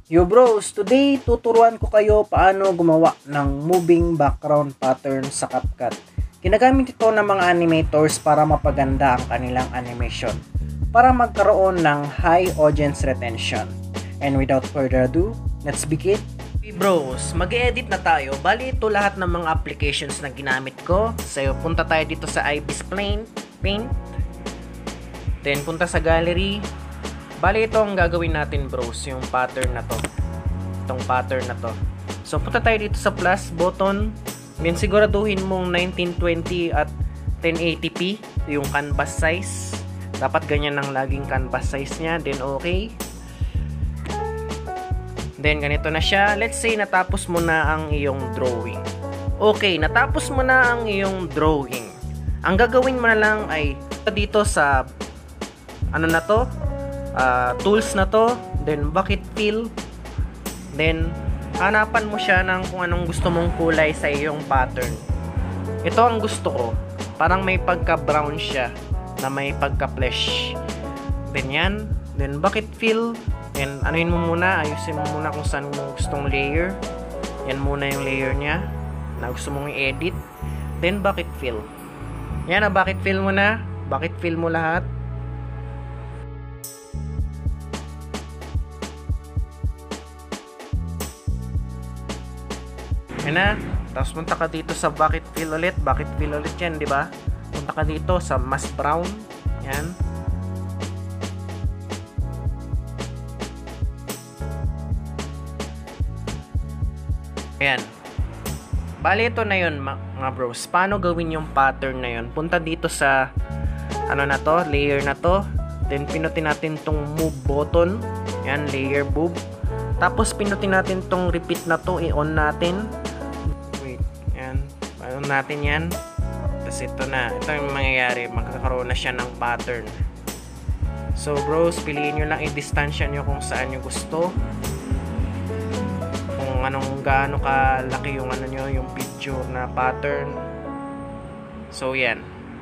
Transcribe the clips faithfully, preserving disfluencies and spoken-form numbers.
Yo bros, today tuturuan ko kayo paano gumawa ng moving background pattern sa CapCut. Ginagamit ito ng mga animators para mapaganda ang kanilang animation, para magkaroon ng high audience retention. And without further ado, let's begin. Hey bros, mag-edit na tayo. Bali ito lahat ng mga applications na ginamit ko. So punta tayo dito sa Ibis Paint, Paint. Then punta sa gallery. Bali ito ang gagawin natin bros, yung pattern na to. Itong pattern na to. So punta tayo dito sa plus button. Then siguraduhin mong nineteen twenty at ten eighty p yung canvas size. Dapat ganyan ang laging canvas size niya. Then okay. Then ganito na siya. Let's say natapos mo na ang iyong drawing. Okay, natapos mo na ang iyong drawing. Ang gagawin mo na lang ay dito sa ano na to? Uh, tools na to, then bucket fill, then hanapan mo siya ng kung anong gusto mong kulay sa iyong pattern. Ito ang gusto ko, parang may pagka brown siya na may pagka flesh. Then yan, then bucket fill, then anuin mo muna, ayusin mo muna kung saan mo gustong layer. Yan muna yung layer nya na gusto mong i-edit. Then bucket fill, yan na, bucket fill mo na, bucket fill mo lahat. Yan na. Tapos punta ka dito sa bucket fill ulit. Bucket fill ulit yan, di ba? Punta ka dito sa mass brown. Yan. Ayan. Bali, ito na yun, mga bros. Paano gawin yung pattern na yun? Punta dito sa ano na to, layer na to. Then, pinutin natin tong move button. Yan, layer move. Tapos, pinutin natin tong repeat na to. I-on natin. Ano natin yan. Tapos ito na. Ito yung mangyayari. Magkakaroon na siya ng pattern. So bros, piliin nyo lang. I-distansya nyo kung saan nyo gusto. Kung anong gaano kalaki yung ano nyo, yung picture na pattern. So yan.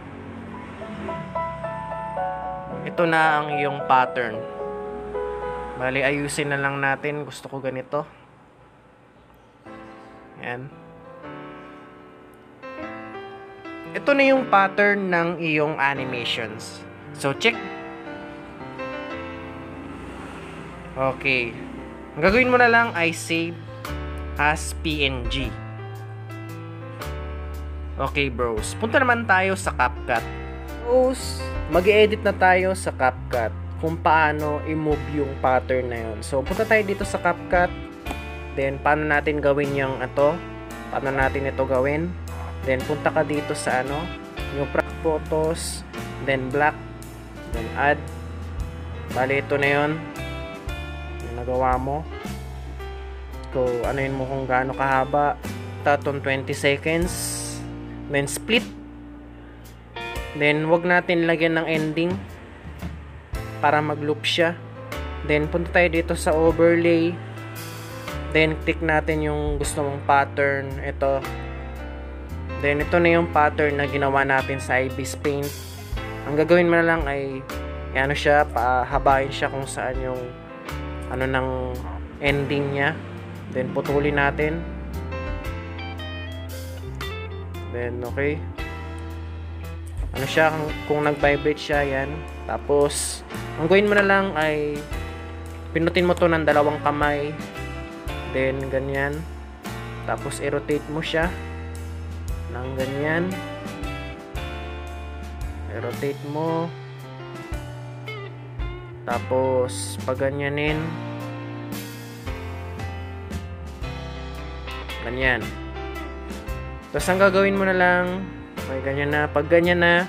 Ito na ang iyong pattern. Bali, ayusin na lang natin. Gusto ko ganito. Yan. Ito na yung pattern ng iyong animations. So, check. Okay. Ang gagawin mo na lang ay save as P N G. Okay, bros. Punta naman tayo sa CapCut. Bros, mag-edit na tayo sa CapCut kung paano i-move yung pattern na yun. So, punta tayo dito sa CapCut. Then, paano natin gawin yung ito? Paano natin ito gawin? Then, punta ka dito sa ano, yung photos, then black, then add. Bali, ito na yun. Yung nagawa mo. So, ano yun mo kung gaano kahaba. Tatong twenty seconds. Then, split. Then, wag natin lagyan ng ending para mag-loop siya. Then, punta tayo dito sa overlay. Then, click natin yung gusto mong pattern. Ito. Then, ito na yung pattern na ginawa natin sa Ibis Paint. Ang gagawin mo na lang ay ano siya, pahabain siya kung saan yung ano ng ending niya. Then, putulin natin. Then, okay. Ano siya, kung nag-vibrate siya, yan. Tapos, ang gawin mo na lang ay pinutin mo to ng dalawang kamay. Then, ganyan. Tapos, i-rotate mo siya ng ganyan. I-rotate mo. Tapos, paganyanin. Ganyan. Tapos, ang gagawin mo na lang, okay, ganyan na. Pag ganyan na,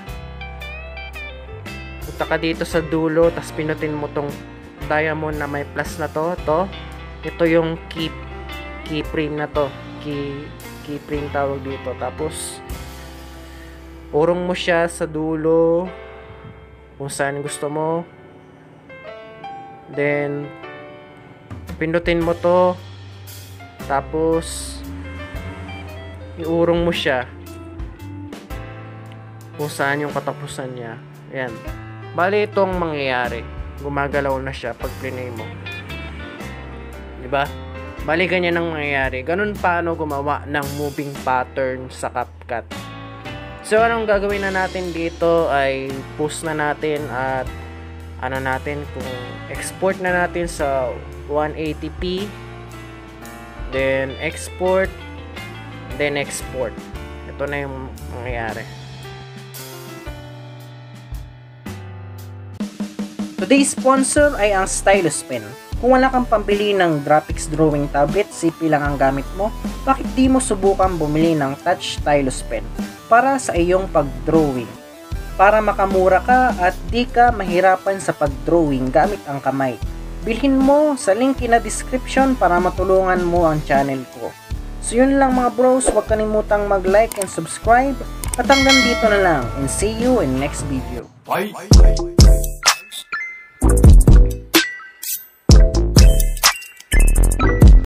punta ka dito sa dulo, tapos pinutin mo tong diamond na may plus na to. To. Ito yung key, keyframe na to. Key keyframe tawag dito. Tapos urong mo siya sa dulo kung saan gusto mo. Then pindutin mo to. Tapos iurong mo siya kung saan yung katapusan niya. Ayan. Bali itong mangyayari. Gumagalaw na siya pag plinay mo. Di ba? Bali, ganyan ang mangyayari. Ganun paano gumawa ng moving pattern sa CapCut. So, anong gagawin na natin dito ay post na natin at ano natin kung export na natin sa one eighty p, then export, then export. Ito na yung mangyayari. Today's sponsor ay ang Stylus Pen. Kung wala kang pambili ng graphics drawing tablet, simple lang ang gamit mo, bakit di mo subukan bumili ng Touch Stylus Pen para sa iyong pag-drawing? Para makamura ka at di ka mahirapan sa pag-drawing gamit ang kamay. Bilhin mo sa link in the description para matulungan mo ang channel ko. So yun lang mga bros, huwag kalimutang mag-like and subscribe. At hanggang dito na lang, and see you in next video. Bye.